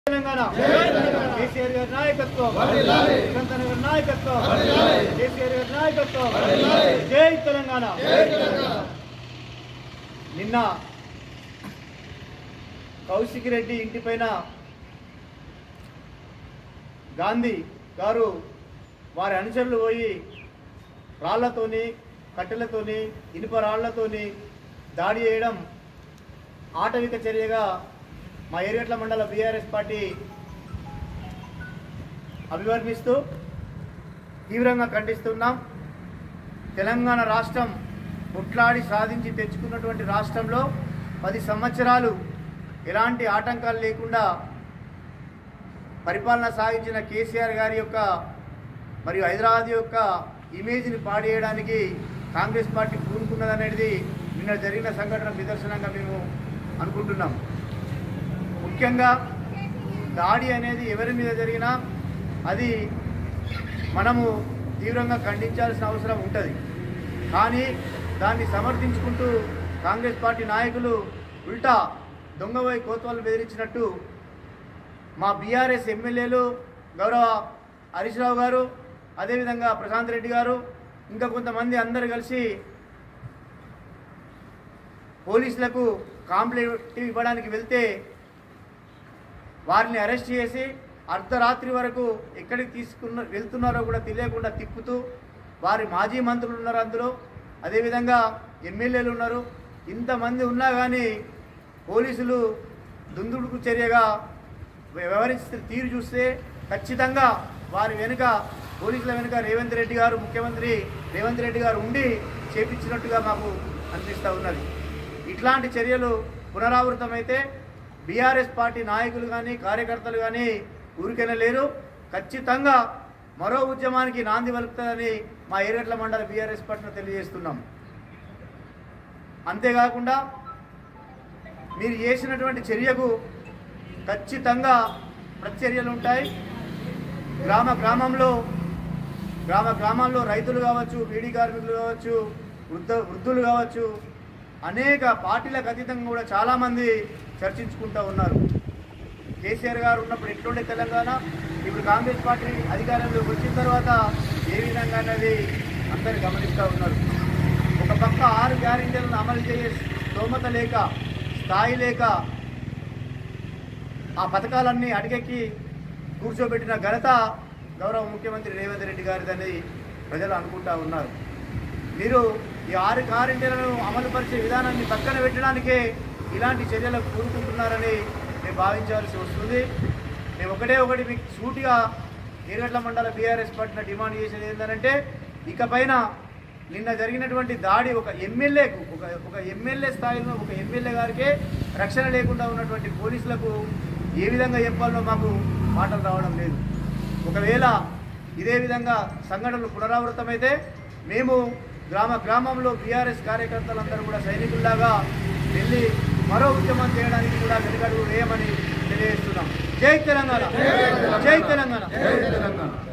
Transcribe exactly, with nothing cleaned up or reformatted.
తెలంగాణ కేసీఆర్ గారి నాయకత్వం నిరంతర గారి నాయకత్వం కేసీఆర్ గారి నాయకత్వం జై తెలంగాణ. నిన్న కౌశిక్ రెడ్డి ఇంటిపైన గాంధీ గారు వారి అనుచరులు పోయి రాళ్లతోని కట్టెలతోని ఇనుప రాళ్లతోని దాడి చేయడం ఆటవిక చర్యగా మా ఏరియట్ల మండల బీఆర్ఎస్ పార్టీ అభివర్ణిస్తూ తీవ్రంగా ఖండిస్తున్నాం. తెలంగాణ రాష్ట్రం ముట్లాడి సాధించి తెచ్చుకున్నటువంటి రాష్ట్రంలో పది సంవత్సరాలు ఎలాంటి ఆటంకాలు లేకుండా పరిపాలన సాగించిన కేసీఆర్ గారి యొక్క మరియు హైదరాబాద్ యొక్క ఇమేజ్ని పాడేయడానికి కాంగ్రెస్ పార్టీ పూనుకున్నదనేది నిన్న జరిగిన సంఘటన నిదర్శనంగా మేము అనుకుంటున్నాం. ముఖ్యంగా దాడి అనేది ఎవరి మీద జరిగినా అది మనము తీవ్రంగా ఖండించాల్సిన అవసరం ఉంటుంది. కానీ దాన్ని సమర్థించుకుంటూ కాంగ్రెస్ పార్టీ నాయకులు ఉల్టా దొంగవై కోత్వాలు బెదిరించినట్టు మా బీఆర్ఎస్ ఎమ్మెల్యేలు గౌరవ హరీష్ రావు గారు, అదేవిధంగా ప్రశాంత్ రెడ్డి గారు, ఇంకా కొంతమంది అందరు కలిసి పోలీసులకు కాంప్లైంట్ ఇవ్వడానికి వెళ్తే వారిని అరెస్ట్ చేసి అర్ధరాత్రి వరకు ఎక్కడికి తీసుకున్న వెళ్తున్నారో కూడా తెలియకుండా తిప్పుతూ, వారి మాజీ మంత్రులు ఉన్నారు అందులో, అదేవిధంగా ఎమ్మెల్యేలు ఉన్నారు. ఇంతమంది ఉన్నా కానీ పోలీసులు దుందుడుకు చర్యగా వ్యవహరిస్తే తీరు చూస్తే ఖచ్చితంగా వారి వెనుక పోలీసుల వెనుక రేవంత్ రెడ్డి గారు, ముఖ్యమంత్రి రేవంత్ రెడ్డి గారు ఉండి చేపించినట్టుగా మాకు అనిపిస్తూ ఉన్నది. ఇట్లాంటి చర్యలు పునరావృతమైతే బీఆర్ఎస్ పార్టీ నాయకులు కానీ కార్యకర్తలు కానీ ఊరికైనా లేరు. ఖచ్చితంగా మరో ఉద్యమానికి నాంది పలుకుతుందని మా ఏరియట్ల మండల బీఆర్ఎస్ పార్టీని తెలియజేస్తున్నాం. అంతేకాకుండా మీరు చేసినటువంటి చర్యకు ఖచ్చితంగా ప్రతిచర్యలు ఉంటాయి. గ్రామ గ్రామంలో గ్రామ గ్రామాల్లో రైతులు కావచ్చు, బీడీ కార్మికులు కావచ్చు, వృద్ధ వృద్ధులు కావచ్చు, అనేక పార్టీలకు అతీతంగా కూడా చాలామంది చర్చించుకుంటూ ఉన్నారు. కేసీఆర్ గారు ఉన్నప్పుడు ఎట్లుండే తెలంగాణ, ఇప్పుడు కాంగ్రెస్ పార్టీ అధికారంలోకి వచ్చిన తర్వాత ఏ విధంగా అనేది అందరు గమనిస్తూ ఉన్నారు. ఒక పక్క ఆరు గ్యారెంటీలను అమలు చేసే స్తోమత లేక, స్థాయి లేక ఆ పథకాలన్నీ అడిగెక్కి కూర్చోబెట్టిన ఘనత గౌరవ ముఖ్యమంత్రి రేవంత్ రెడ్డి గారిదని ప్రజలు అనుకుంటా ఉన్నారు. మీరు ఈ ఆరు గ్యారెంటీలను అమలుపరిచే విధానాన్ని పక్కన పెట్టడానికే ఇలాంటి చర్యలకు కూరుకుంటున్నారని మేము భావించాల్సి వస్తుంది. మేము ఒకటే ఒకటి మీకు సూటిగా ఏరియట్ల మండల బీఆర్ఎస్ పార్టీని డిమాండ్ చేసేది ఏంటంటే, ఇకపైన నిన్న జరిగినటువంటి దాడి ఒక ఎమ్మెల్యేకు ఒక ఒక ఎమ్మెల్యే స్థాయిలో ఒక ఎమ్మెల్యే గారికే రక్షణ లేకుండా ఉన్నటువంటి పోలీసులకు ఏ విధంగా చెప్పాలో మాకు మాటలు రావడం లేదు. ఒకవేళ ఇదే విధంగా సంఘటనలు పునరావృతమైతే మేము గ్రామ గ్రామంలో బీఆర్ఎస్ కార్యకర్తలందరూ కూడా సైనికుల్లాగా వెళ్ళి మరో ఉద్యమం చేయడానికి కూడా వెనుకడుగు వేయమని తెలియజేస్తున్నాం. జై తెలంగాణ, జై తెలంగాణ.